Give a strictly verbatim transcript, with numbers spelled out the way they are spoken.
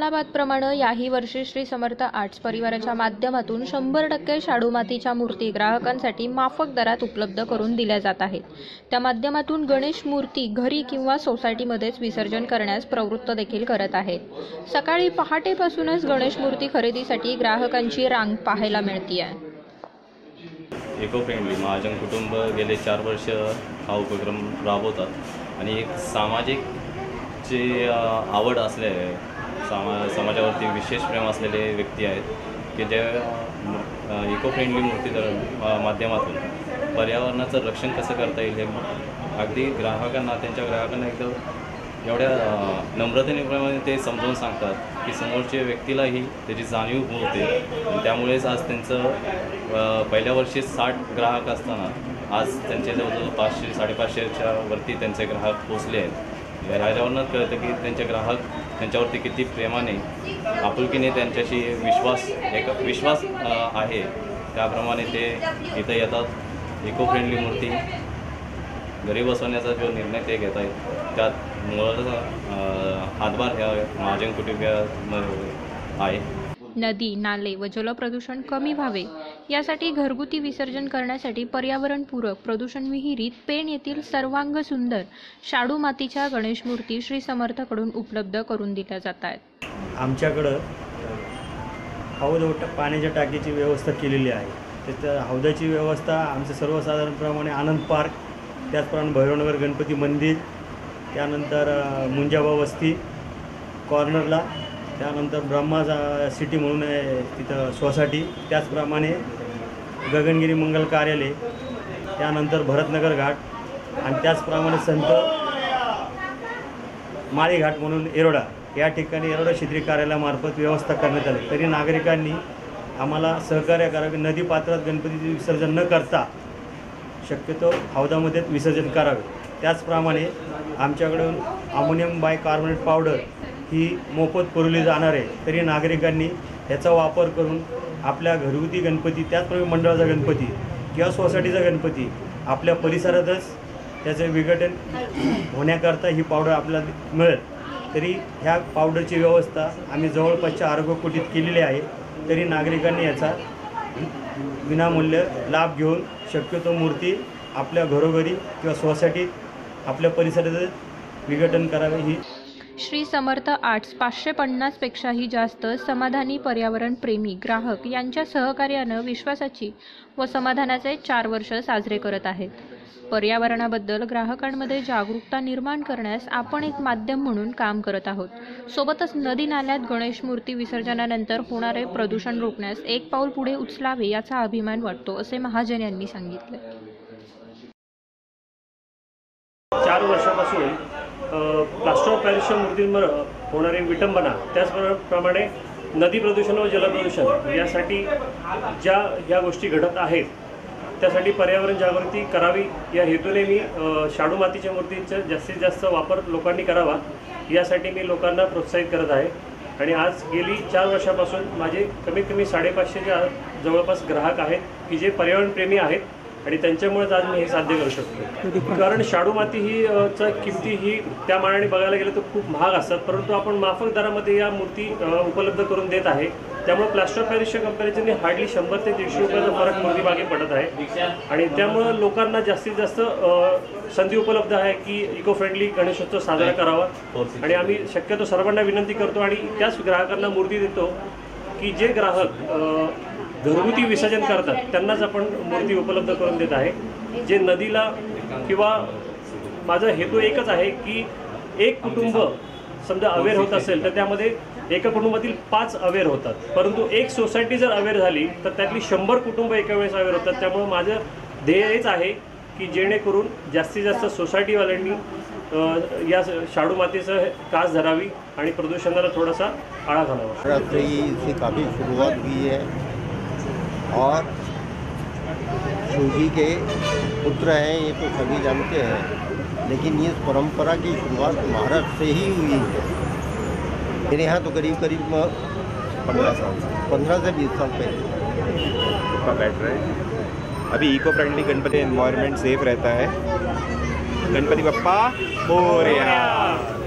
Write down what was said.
सालाबादप्रमाणे याही वर्षी श्री समर्थ आर्ट्स परिवाराच्या माध्यमातून शंभर टक्के शाडू मातीच्या मूर्ती ग्राहकांसाठी माफक दरात उपलब्ध करून दिल्या जात आहेत। त्या माध्यमातून गणेश मूर्ती घरी किंवा सोसायटीमध्येच विसर्जन करण्यास प्रवृत्त देखील करत आहेत। सकाळी पहाटेपासूनच गणेश मूर्ती खरेदीसाठी ग्राहकांची रांग पाहायला मिळते। इको फ्रेंडली महाजन कुटुंब गेले चार वर्ष हा उपक्रम राबवतात आणि एक सामाजिक जे आवड असलेले सामा समाजावरती विशेष प्रेम असलेले व्यक्ती आहेत की जे इको फ्रेंडली मूर्ती माध्यमातून पर्यावरणाचं रक्षण कसं करता येईल हे अगदी ग्राहकांना त्यांच्या ग्राहकांना एकदम एवढ्या नम्रतेने ते समजावून सांगतात की समोरच्या व्यक्तीलाही त्याची जाणीव होते। त्यामुळेच आज त्यांचं पहिल्या वर्षी साठ ग्राहक असताना आज त्यांचे जवळजवळ पाचशे साडेपाचशेच्या वरती त्यांचे ग्राहक पोचले आहेत। ह्याच्यावरनं कळतं की त्यांचे ग्राहक त्यांच्यावरती किती प्रेमाने आपुलकीने त्यांच्याशी विश्वास एक विश्वास आहे, त्याप्रमाणे ते इथं येतात। इको फ्रेंडली मूर्ती घरी बसवण्याचा जो निर्णय ते घेत आहेत त्यात मुळाचा हातभार ह्या महाजन कुटुंबामध्ये आहे। नदी, नाले व जलप्रदूषण कमी व्हावे यासाठी घरगुती विसर्जन करण्यासाठी पर्यावरणपूरक प्रदूषण विहिरीत पेण येथील सर्वांग सुंदर शाडू मातीच्या गणेश मूर्ती श्री समर्थकडून उपलब्ध करून दिल्या जात आहेत। आमच्याकडं हौद पाण्याच्या टाकीची व्यवस्था केलेली आहे। त्याच्या हौदाची व्यवस्था आमचं सर्वसाधारणप्रमाणे आनंद पार्क, त्याचप्रमाणे भैरवनगर गणपती मंदिर, त्यानंतर मुंजाबा वस्ती कॉर्नरला, त्यानंतर ब्रह्मा सिटी म्हणून आहे तिथं सोसायटी, त्याचप्रमाणे गगनगिरी मंगल कार्यालय, त्यानंतर भरतनगर घाट आणि त्याचप्रमाणे संत माळीघाट म्हणून एरोडा या ठिकाणी एरोडा क्षेत्रीय कार्यालयामार्फत व्यवस्था करण्यात आली। तरी नागरिकांनी आम्हाला सहकार्य करावे, नदी पात्रात गणपतीचे विसर्जन न करता शक्यतो हौदामध्येच विसर्जन करावे। त्याचप्रमाणे आमच्याकडून अमोनियम बायकार्बोनेट पावडर ही मोफत पुरवली जाणार आहे। तरी नागरिकांनी याचा वापर करून आपल्या घरगुती गणपती, त्याचप्रमाणे मंडळाचा गणपती किंवा सोसायटीचा गणपती आपल्या परिसरातच त्याचं विघटन होण्याकरता ही पावडर आपल्याला मिळेल। तरी ह्या पावडरची व्यवस्था आम्ही जवळपासच्या आरोग्य कुटीत केलेली आहे। तरी नागरिकांनी याचा विनामूल्य लाभ घेऊन शक्यतो मूर्ती आपल्या घरोघरी किंवा सोसायटीत आपल्या परिसरात विघटन करावे। ही श्री समर्थ आर्ट्स पाचशे पन्नास पेक्षाही जास्त समाधानी पर्यावरण प्रेमी ग्राहक यांच्या सहकार्यानं विश्वासाची व समाधानाचे चार वर्ष साजरे करत आहेत। पर्यावरणाबद्दल ग्राहकांमध्ये जागरूकता निर्माण करण्यास आपण एक माध्यम म्हणून काम करत आहोत। सोबतच नदी नाल्यात गणेश मूर्ती विसर्जनानंतर होणारे प्रदूषण रोखण्यास एक पाऊल पुढे उचलावे याचा अभिमान वाटतो, असे महाजन यांनी सांगितले। चार वर्षापासून प्लास्टर ऑफ पॅरिसच्या मूर्तींवर होणारी विटंबना, त्याचप्रमाणे नदी प्रदूषण व जलप्रदूषण यासाठी ज्या ह्या गोष्टी घडत आहेत त्यासाठी पर्यावरण जागृती करावी या हेतूने मी शाडू मातीच्या मूर्तींचा जास्तीत जास्त वापर लोकांनी करावा यासाठी मी लोकांना प्रोत्साहित करत आहे। आणि आज गेली चार वर्षापासून माझे कमीत कमी साडेपाचशेच्या जवळपास ग्राहक आहेत की जे पर्यावरणप्रेमी आहेत आणि त्यांच्यामुळेच आज मी हे साध्य करू शकतो। कारण शाडू माती ही चा किमती ही त्या मानाने बघायला गेलं तर खूप महाग असतात, परंतु आपण माफक दरामध्ये या मूर्ती उपलब्ध करून देत आहे। त्यामुळे प्लास्टर ऑफ पॅरिसच्या कंपॅरिझनने हार्डली शंभर ते दीडशे रुपयाचा फरक मूर्ती मागे पडत आहे आणि त्यामुळं लोकांना जास्तीत जास्त संधी उपलब्ध आहे की इको फ्रेंडली गणेशोत्सव साजरा करावा। आणि आम्ही शक्यतो सर्वांना विनंती करतो आणि त्याच ग्राहकांना मूर्ती देतो की जे ग्राहक घरगुती विसर्जन करतात त्यांनाच आपण मूर्ती उपलब्ध करून देत आहे। जे नदीला किंवा माझा हेतू एकच आहे की एक कुटुंब समजा अवेअर होत असेल तर त्यामध्ये एका कुटुंबातील पाच अवेअर होतात, परंतु एक सोसायटी जर अवेअर झाली तर त्यातली शंभर कुटुंब एका वेळेस अवेअर होतात। त्यामुळे माझं ध्येय हेच आहे की जेणेकरून जास्तीत जास्त सोसायटीवाल्यांनी या शाडू मातीचं कास धरावी आणि प्रदूषणाला थोडासा आळा घालावा। से काफ़ी शुरुआत हुई है और शिवजी के पुत्र हैं ये तो सभी जानते हैं, लेकिन ये परंपरा की शुरुआत महाराष्ट्र से ही हुई है। मेरे यहाँ तो करीब करीब पंद्रह साल पंद्रह से बीस साल पहले का बैठ रहे हैं। अभी eco friendly Ganpati environment safe रहता है। गणपति बप्पा मोरया।